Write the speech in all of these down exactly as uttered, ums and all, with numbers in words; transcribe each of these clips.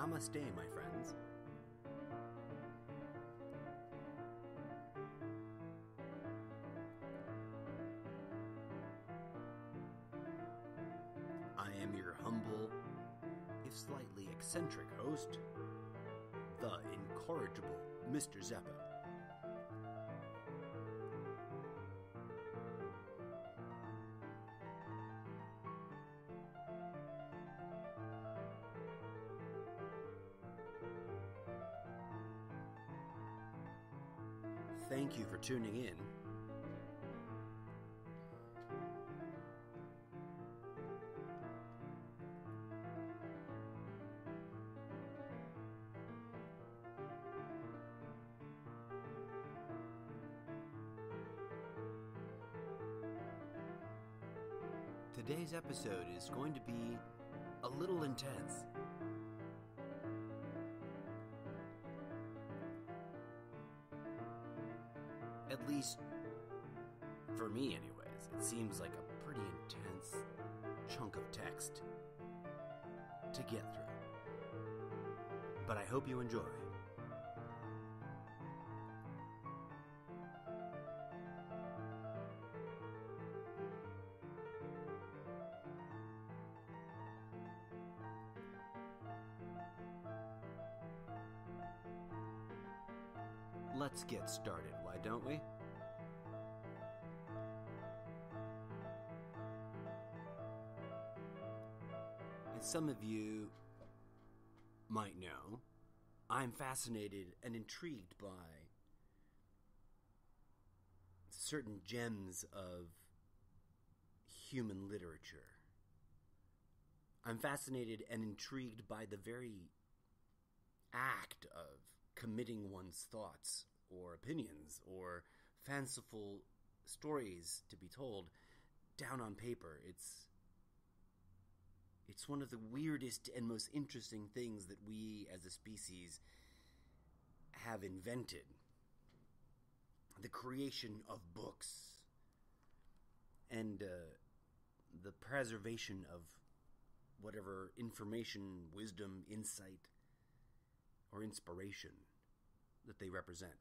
Namaste, my friends. I am your humble, if slightly eccentric host, the incorrigible Mister Zeppo. Thank you for tuning in. Today's episode is going to be a little intense. At least, for me anyways, it seems like a pretty intense chunk of text to get through. But I hope you enjoy. Let's get started, why don't we? As some of you might know, I'm fascinated and intrigued by certain gems of human literature. I'm fascinated and intrigued by the very act of committing one's thoughts or opinions or fanciful stories to be told down on paper. It's it's one of the weirdest and most interesting things that we as a species have invented. The creation of books and uh, the preservation of whatever information, wisdom, insight, or inspiration that they represent.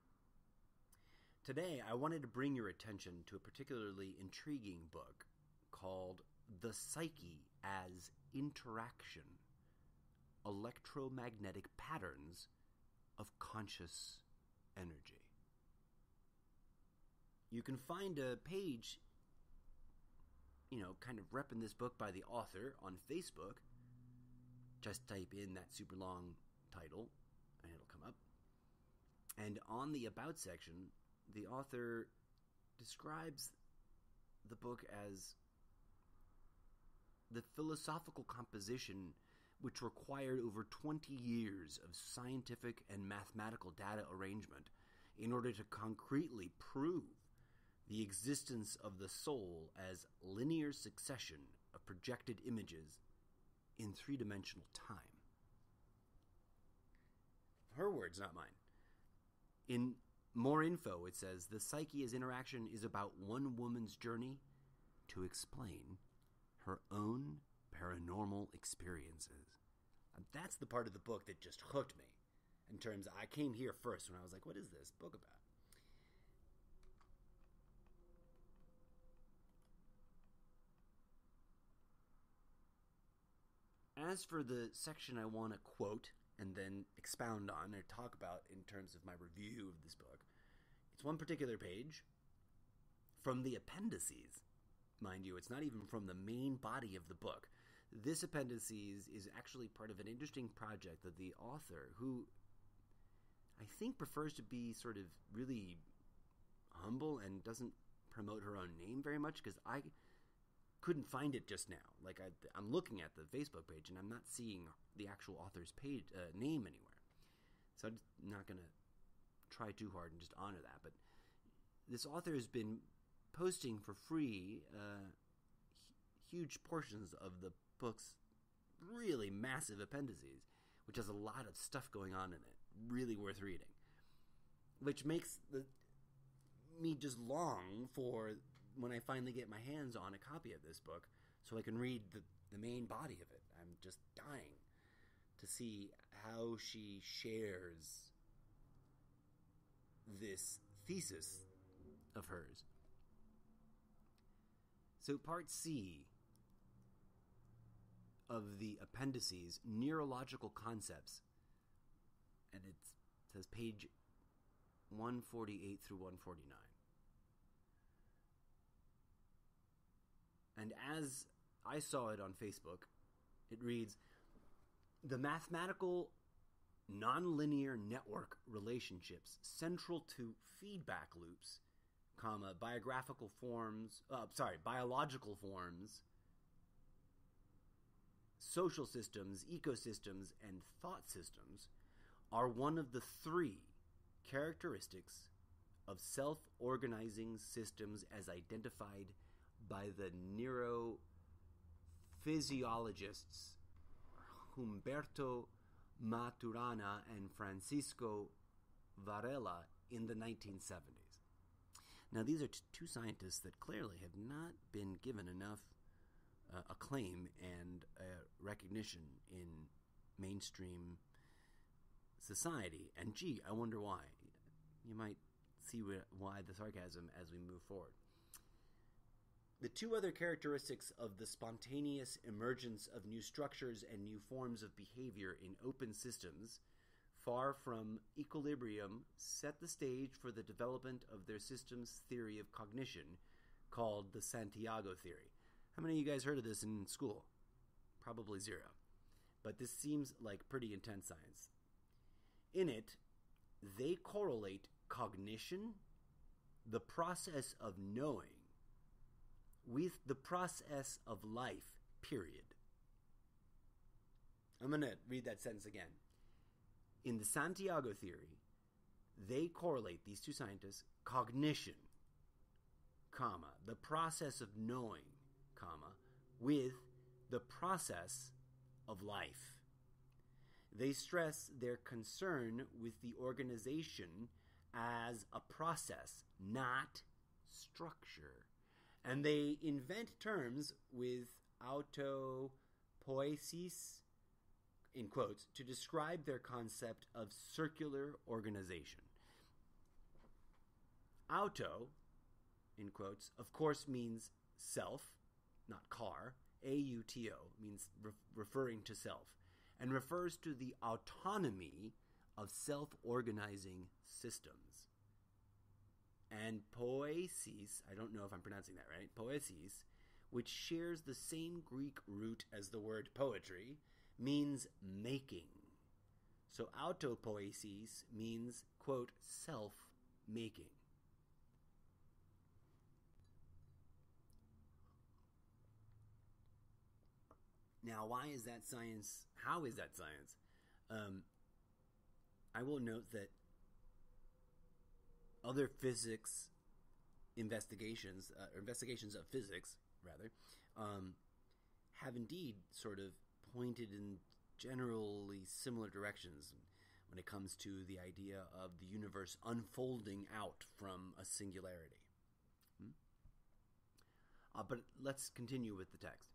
Today, I wanted to bring your attention to a particularly intriguing book called The Psyche as Interaction: Electromagnetic Patterns of Conscious Energy. You can find a page, you know, kind of repping this book by the author on Facebook. Just type in that super long title and it'll come up. And on the About section, the author describes the book as the philosophical composition which required over twenty years of scientific and mathematical data arrangement in order to concretely prove the existence of the soul as linear succession of projected images in three-dimensional time. Her words, not mine. In more info, it says, the psyche as interaction is about one woman's journey to explain her own paranormal experiences. And that's the part of the book that just hooked me. In terms of, I came here first when I was like, what is this book about? As for the section I want to quote and then expound on or talk about in terms of my review of this book, it's one particular page from the appendices. Mind you, it's not even from the main body of the book. This appendices is actually part of an interesting project that the author, who I think prefers to be sort of really humble and doesn't promote her own name very much, because I couldn't find it just now. Like I, I'm looking at the Facebook page and I'm not seeing the actual author's page uh, name anywhere. So I'm not going to try too hard and just honor that. But this author has been posting for free uh, h- huge portions of the book's really massive appendices, which has a lot of stuff going on in it. Really worth reading. Which makes the me just long for when I finally get my hands on a copy of this book so I can read the, the main body of it. I'm just dying. to see how she shares this thesis of hers. So part C of the appendices, neurological concepts, and it says page one forty-eight through one forty-nine. And as I saw it on Facebook, it reads, the mathematical nonlinear network relationships central to feedback loops, comma, biographical forms, uh, sorry, biological forms, social systems, ecosystems, and thought systems are one of the three characteristics of self-organizing systems as identified by the neurophysiologists Humberto Maturana and Francisco Varela in the nineteen seventies. Now, these are t- two scientists that clearly have not been given enough uh, acclaim and uh, recognition in mainstream society. And gee, I wonder why. You might see wh- why the sarcasm as we move forward. The two other characteristics of the spontaneous emergence of new structures and new forms of behavior in open systems, far from equilibrium, set the stage for the development of their system's theory of cognition, called the Santiago theory. How many of you guys heard of this in school? Probably zero. But this seems like pretty intense science. In it, they correlate cognition, the process of knowing, with the process of life, period. I'm going to read that sentence again. In the Santiago theory, they correlate, these two scientists, cognition, comma, the process of knowing, comma, with the process of life. They stress their concern with the organization as a process, not structure. And they invent terms with autopoiesis, in quotes, to describe their concept of circular organization. Auto, in quotes, of course means self, not car. A U T O means re- referring to self, and refers to the autonomy of self-organizing systems. And poiesis, I don't know if I'm pronouncing that right, poiesis, which shares the same Greek root as the word poetry, means making. So autopoiesis means, quote, self-making. Now, why is that science? How is that science? Um, I will note that other physics investigations, uh, or investigations of physics, rather, um, have indeed sort of pointed in generally similar directions when it comes to the idea of the universe unfolding out from a singularity. Hmm? Uh, but let's continue with the text.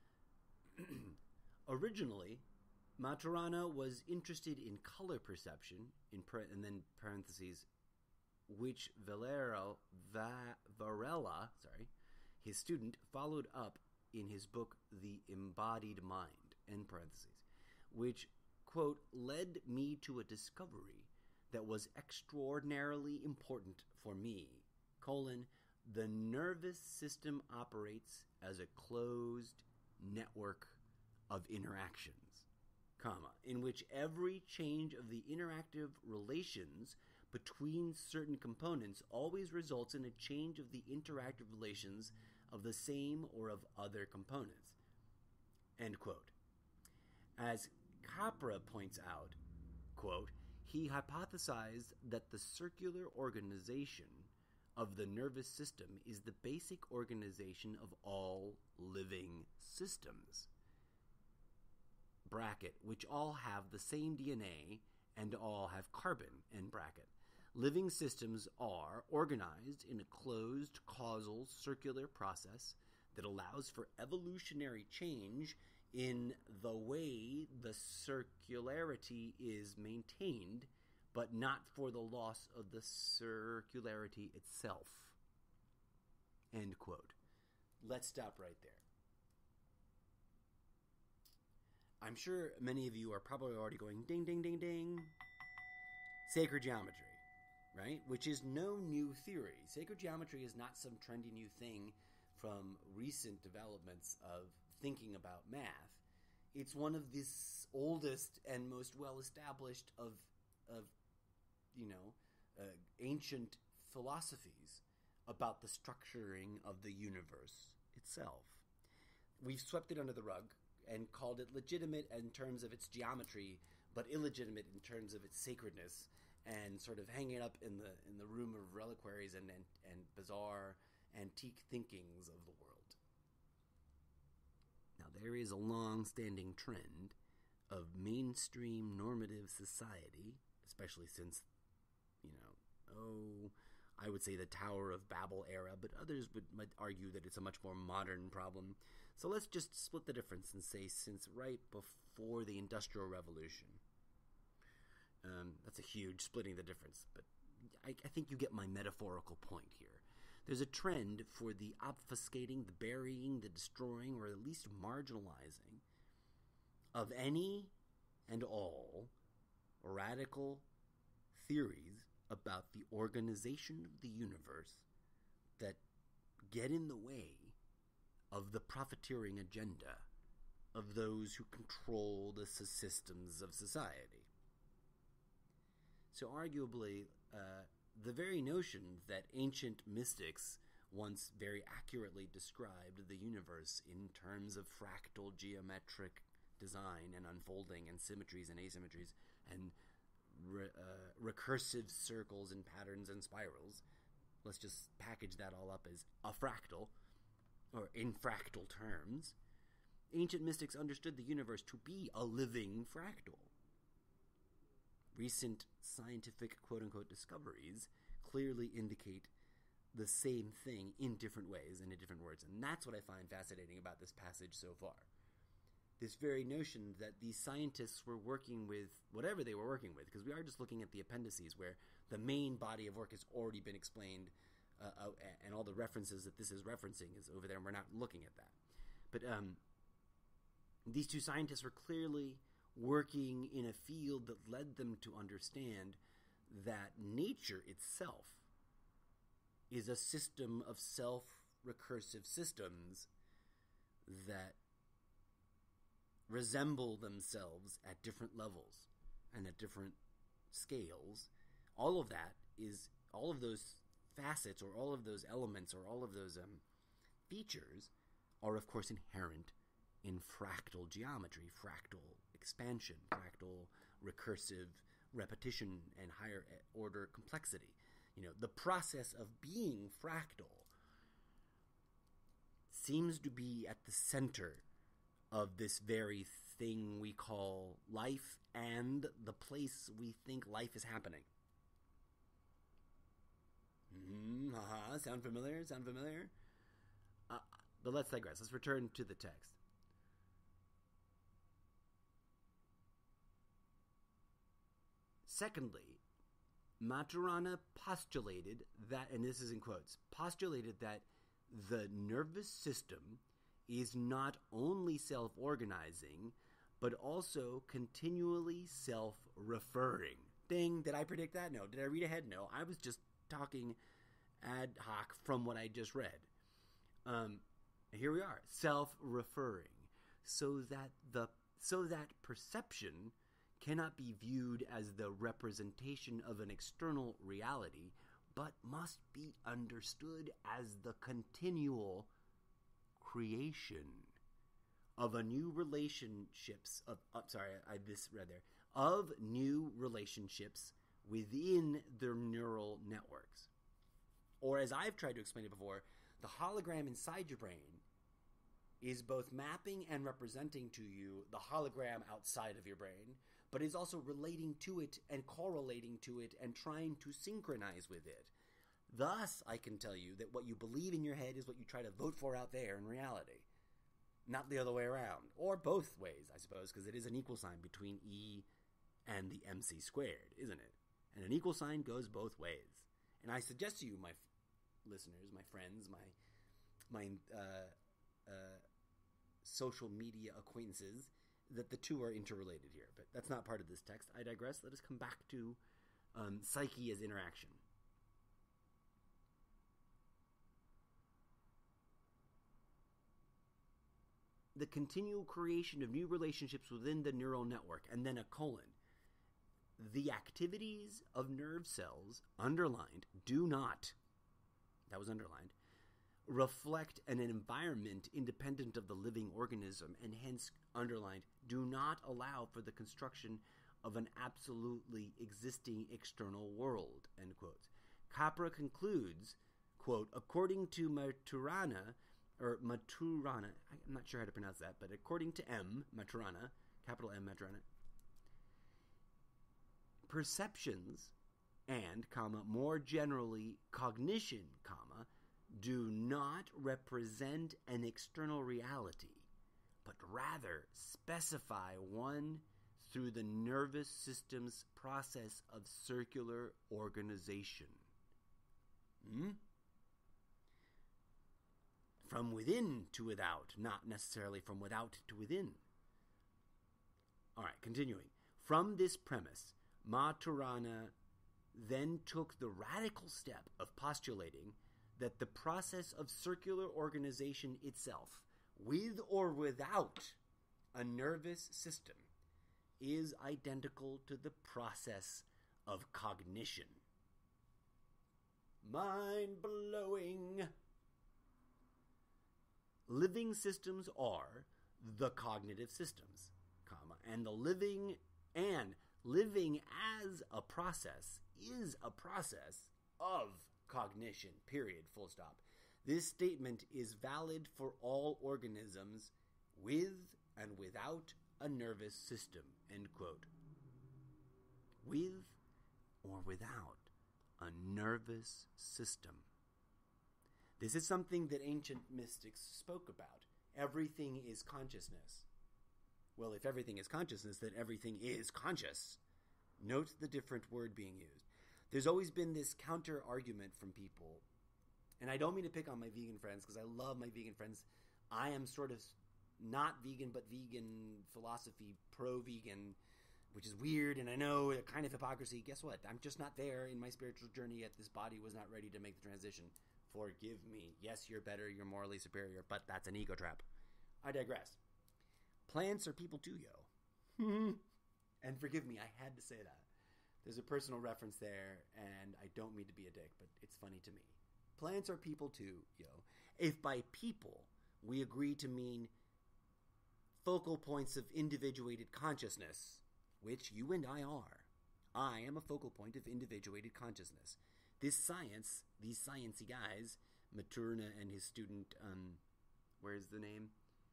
Originally, Maturana was interested in color perception, in par- and then parentheses, which Valero, Va- Varela, sorry, his student, followed up in his book The Embodied Mind, end parentheses, which, quote, led me to a discovery that was extraordinarily important for me, colon, the nervous system operates as a closed network of interactions, comma, in which every change of the interactive relations between certain components always results in a change of the interactive relations of the same or of other components, end quote. As Capra points out, quote, he hypothesized that the circular organization of the nervous system is the basic organization of all living systems, bracket, which all have the same D N A and all have carbon, end bracket. Living systems are organized in a closed causal circular process that allows for evolutionary change in the way the circularity is maintained, but not for the loss of the circularity itself. End quote. Let's stop right there. I'm sure many of you are probably already going ding, ding, ding, ding. Sacred geometry, right? Which is no new theory. Sacred geometry is not some trendy new thing from recent developments of thinking about math. It's one of the oldest and most well-established of, of you know, uh, ancient philosophies about the structuring of the universe itself. We've swept it under the rug and called it legitimate in terms of its geometry, but illegitimate in terms of its sacredness, and sort of hanging it up in the in the room of reliquaries and, and, and bizarre antique thinkings of the world. Now, there is a long-standing trend of mainstream normative society, especially since, you know, oh, I would say the Tower of Babel era, but others would might argue that it's a much more modern problem. So let's just split the difference and say since right before the Industrial Revolution. Um, that's a huge splitting the difference, but I, I think you get my metaphorical point here. There's a trend for the obfuscating, the burying, the destroying, or at least marginalizing of any and all radical theories about the organization of the universe that get in the way of the profiteering agenda of those who control the systems of society. So arguably, uh, the very notion that ancient mystics once very accurately described the universe in terms of fractal geometric design and unfolding and symmetries and asymmetries and re- uh, recursive circles and patterns and spirals, let's just package that all up as a fractal, or in fractal terms, ancient mystics understood the universe to be a living fractal. Recent scientific quote-unquote discoveries clearly indicate the same thing in different ways and in different words. And that's what I find fascinating about this passage so far. This very notion that these scientists were working with whatever they were working with, because we are just looking at the appendices where the main body of work has already been explained, uh, uh, and all the references that this is referencing is over there, and we're not looking at that. But um, these two scientists were clearly working in a field that led them to understand that nature itself is a system of self-recursive systems that resemble themselves at different levels and at different scales. All of that is, all of those facets or all of those elements or all of those um, features are of course inherent in fractal geometry, fractal expansion, fractal recursive repetition, and higher order complexity. You know, the process of being fractal seems to be at the center of this very thing we call life and the place we think life is happening. Mm-hmm, haha, sound familiar? Sound familiar? Uh, but let's digress. Let's return to the text. Secondly, Maturana postulated that, and this is in quotes, postulated that the nervous system is not only self-organizing, but also continually self-referring. Ding, did I predict that? No. Did I read ahead? No. I was just talking ad hoc from what I just read. Um, here we are, self-referring, so that the so that perception cannot be viewed as the representation of an external reality, but must be understood as the continual creation of a new relationships of uh, sorry I misread there of new relationships within their neural networks. Or as I've tried to explain it before, the hologram inside your brain is both mapping and representing to you the hologram outside of your brain, but is also relating to it and correlating to it and trying to synchronize with it. Thus, I can tell you that what you believe in your head is what you try to vote for out there in reality. not the other way around. Or both ways, I suppose, because it is an equal sign between E and the M C squared, isn't it? And an equal sign goes both ways. And I suggest to you, my f- listeners, my friends, my my uh, uh, social media acquaintances, that the two are interrelated here. But that's not part of this text. I digress. Let us come back to um, psyche as interaction. The continual creation of new relationships within the neural network, and then a colon. The activities of nerve cells, underlined, do not, that was underlined, reflect an environment independent of the living organism, and hence, underlined, do not allow for the construction of an absolutely existing external world, end quote. Capra concludes, quote, according to Maturana, or Maturana, I'm not sure how to pronounce that, but according to M, Maturana, capital M, Maturana, perceptions and, comma, more generally cognition, comma, do not represent an external reality, but rather specify one through the nervous system's process of circular organization. Hmm? From within to without, not necessarily from without to within. All right, continuing. From this premise, Maturana then took the radical step of postulating that the process of circular organization itself, with or without a nervous system, is identical to the process of cognition. Mind-blowing. Living systems are the cognitive systems, comma, and the living and living as a process is a process of cognition, period, full stop. This statement is valid for all organisms with and without a nervous system, end quote. With or without a nervous system. This is something that ancient mystics spoke about. Everything is consciousness. Well, if everything is consciousness, then everything is conscious. Note the different word being used. There's always been this counter-argument from people, and I don't mean to pick on my vegan friends, because I love my vegan friends. I am sort of not vegan, but vegan philosophy, pro-vegan, which is weird, and I know a kind of hypocrisy. Guess what? I'm just not there in my spiritual journey yet. This body was not ready to make the transition. Forgive me. Yes, you're better, you're morally superior, but that's an ego trap. I digress. Plants are people too, yo. And forgive me, I had to say that. There's a personal reference there, and I don't mean to be a dick, but it's funny to me. Plants are people too, yo. If by people we agree to mean focal points of individuated consciousness, which you and I are, I am a focal point of individuated consciousness. This science, these sciencey guys, Maturana and his student, um, where's the name?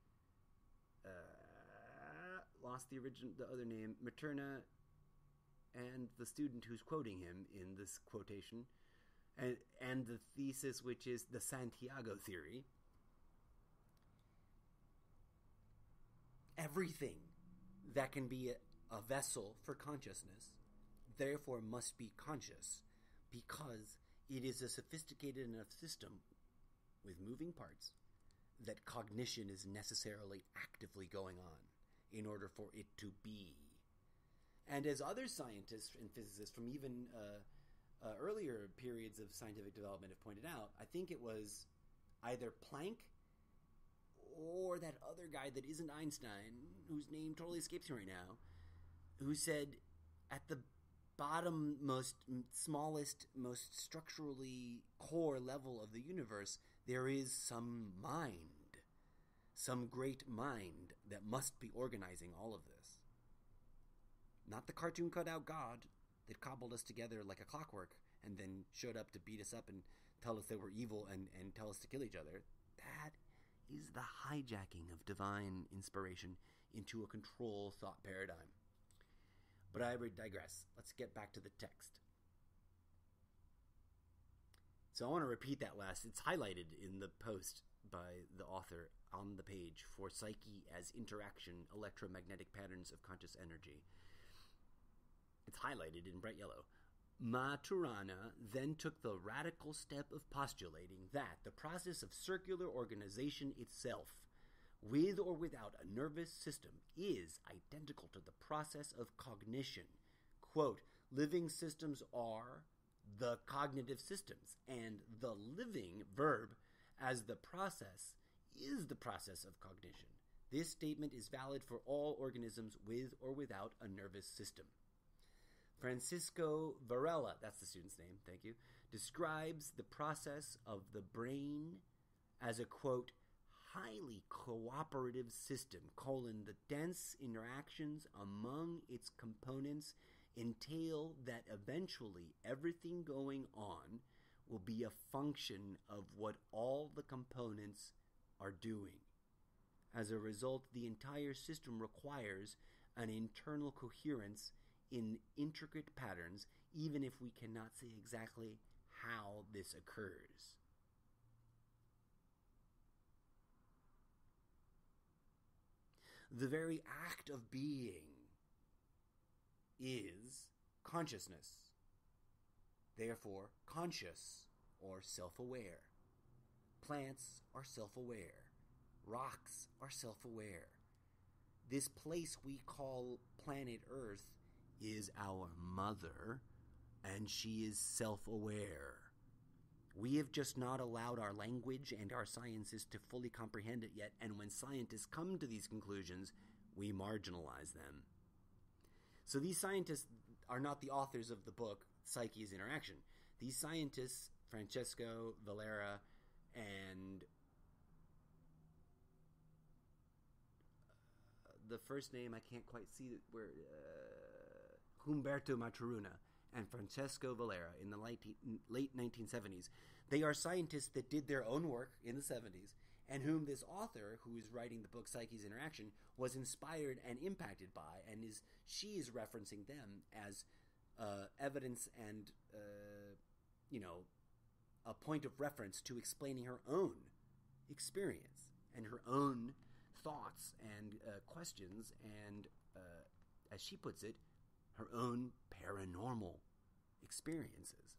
Uh, lost the original, the other name. Maturana and the student who's quoting him in this quotation, and and the thesis, which is the Santiago theory. Everything that can be a, a vessel for consciousness, therefore must be conscious, because it is a sophisticated enough system with moving parts that cognition is necessarily actively going on in order for it to be. And as other scientists and physicists from even uh, uh, earlier periods of scientific development have pointed out, I think it was either Planck or that other guy that isn't Einstein, whose name totally escapes me right now, who said at the bottom, most smallest, most structurally core level of the universe, there is some mind, some great mind that must be organizing all of this. Not the cartoon cutout God that cobbled us together like a clockwork and then showed up to beat us up and tell us that we're evil and, and tell us to kill each other. That is the hijacking of divine inspiration into a control thought paradigm. But I would digress. Let's get back to the text. So I want to repeat that last. It's highlighted in the post, by the author on the page for Psyche as Interaction, Electromagnetic Patterns of Conscious Energy. It's highlighted in bright yellow. Maturana then took the radical step of postulating that the process of circular organization itself, with or without a nervous system, is identical to the process of cognition. Quote, living systems are the cognitive systems, and the living verb as the process is the process of cognition. This statement is valid for all organisms with or without a nervous system. Francisco Varela, that's the student's name, thank you, describes the process of the brain as a, quote, highly cooperative system, colon, the dense interactions among its components entail that eventually everything going on will be a function of what all the components are doing. As a result, the entire system requires an internal coherence in intricate patterns, even if we cannot say exactly how this occurs. The very act of being is consciousness. Therefore, conscious or self-aware. Plants are self-aware. Rocks are self-aware. This place we call planet Earth is our mother, and she is self-aware. We have just not allowed our language and our sciences to fully comprehend it yet, and when scientists come to these conclusions, we marginalize them. So these scientists are not the authors of the book, Psyche's Interaction. These scientists, Francesco Varela and uh, the first name I can't quite see it, where uh, Humberto Maturana and Francesco Varela in the late, late nineteen seventies. They are scientists that did their own work in the seventies, and whom this author, who is writing the book Psyche's Interaction, was inspired and impacted by, and is she is referencing them as uh, evidence and, uh, you know, a point of reference to explaining her own experience and her own thoughts and uh, questions and, uh, as she puts it, her own paranormal experiences.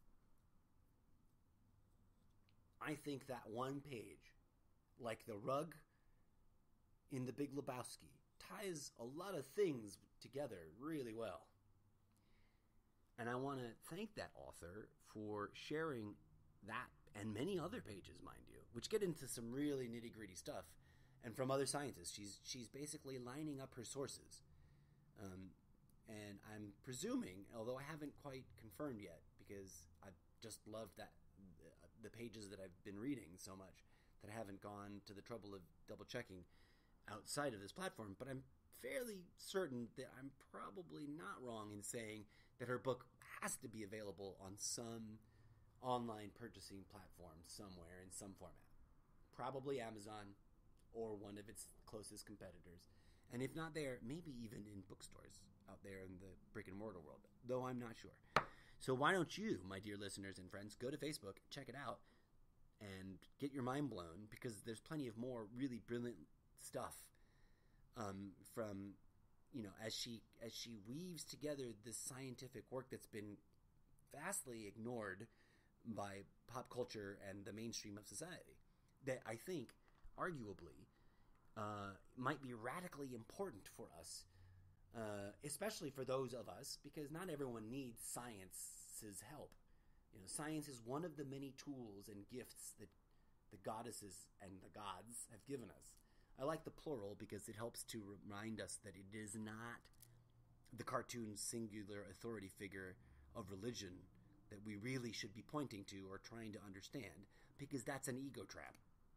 I think that one page, like the rug in The Big Lebowski, ties a lot of things together really well. And I want to thank that author for sharing that and many other pages, mind you, which get into some really nitty-gritty stuff, and from other scientists. She's she's basically lining up her sources. Um, and I'm presuming, although I haven't quite confirmed yet, because I've just loved that the pages that I've been reading so much that I haven't gone to the trouble of double-checking outside of this platform, but I'm fairly certain that I'm probably not wrong in saying that her book has to be available on some online purchasing platform somewhere in some format. Probably Amazon or one of its closest competitors. And if not there, maybe even in bookstores out there in the brick-and-mortar world, though I'm not sure. So why don't you, my dear listeners and friends, go to Facebook, check it out, and get your mind blown, because there's plenty of more really brilliant stuff um, from, you know, as she as she weaves together this scientific work that's been vastly ignored by pop culture and the mainstream of society, that I think, arguably, uh, might be radically important for us, uh, especially for those of us, because not everyone needs science's help. You know, science is one of the many tools and gifts that the goddesses and the gods have given us. I like the plural because it helps to remind us that it is not the cartoon singular authority figure of religion that we really should be pointing to or trying to understand, because that's an ego trap.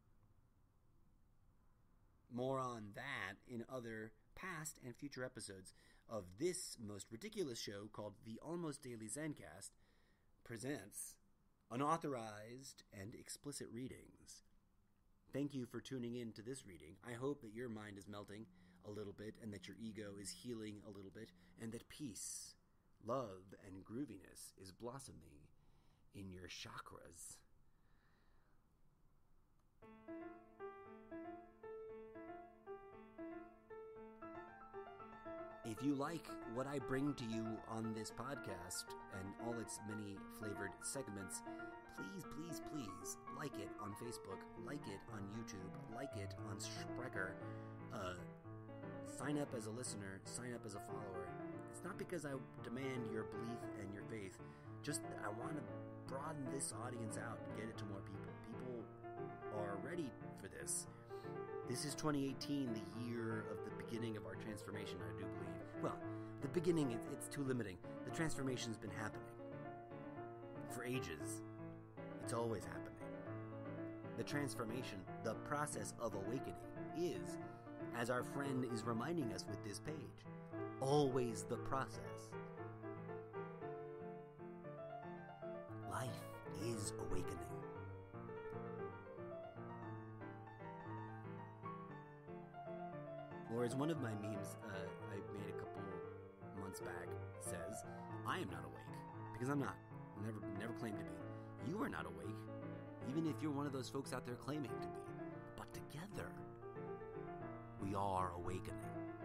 More on that in other past and future episodes of this most ridiculous show called the Almost Daily Zencast presents unauthorized and explicit readings. Thank you for tuning in to this reading. I hope that your mind is melting a little bit and that your ego is healing a little bit and that peace, love, and grooviness is blossoming in your chakras. If you like what I bring to you on this podcast and all its many flavored segments, please, please, please like it on Facebook, like it on YouTube, like it on Spreaker. Uh, sign up as a listener, sign up as a follower. It's not because I demand your belief and your faith. Just I want to broaden this audience out and get it to more people. People are ready for this. This is twenty eighteen, the year of the beginning of our transformation, I do believe. Well, the beginning, it's, it's too limiting. The transformation's been happening for ages. It's always happening. The transformation, the process of awakening is, as our friend is reminding us with this page, always the process. Life is awakening. Or as one of my memes uh, I made a couple months back says, I am not awake, because I'm not. Never, never claimed to be. You are not awake, even if you're one of those folks out there claiming to be. But together, we are awakening.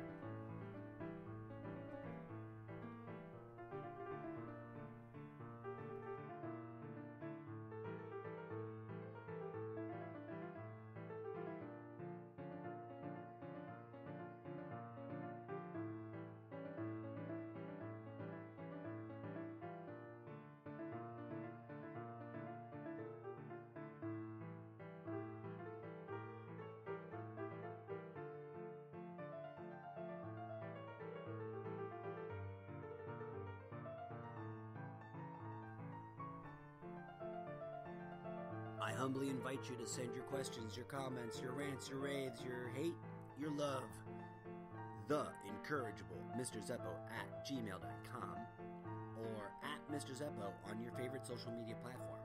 I humbly invite you to send your questions, your comments, your rants, your raves, your hate, your love. The Incorrigible Mister Zeppo at gmail dot com or at Mister Zeppo on your favorite social media platform.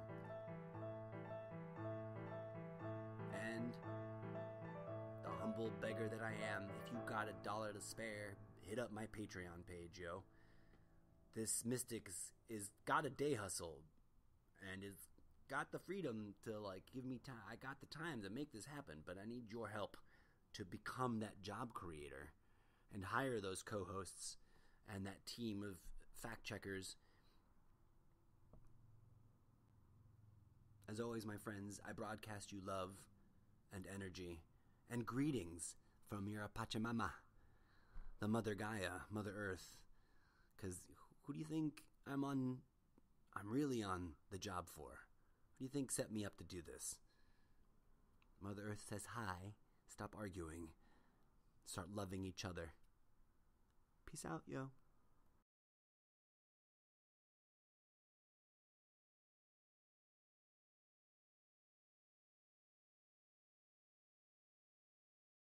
And the humble beggar that I am, if you got a dollar to spare, hit up my Patreon page, yo. This mystic is, is got a day hustle and is got the freedom to like give me time. I got the time to make this happen, but I need your help to become that job creator and hire those co-hosts and that team of fact checkers. As always, my friends, I broadcast you love and energy and greetings from your Pachamama, the Mother Gaia, Mother Earth. Because who do you think I'm on? I'm really on the job for? Who do you think set me up to do this? Mother Earth says hi. Stop arguing. Start loving each other. Peace out, yo.